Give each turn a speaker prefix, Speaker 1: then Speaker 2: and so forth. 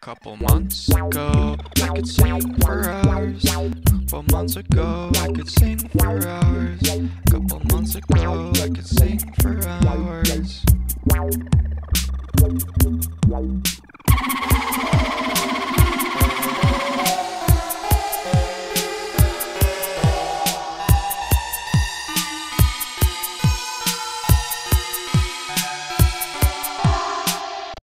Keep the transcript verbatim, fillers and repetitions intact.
Speaker 1: Couple months ago, I could sing for hours. Couple months ago, I could sing for hours. Couple months ago, I could sing for hours.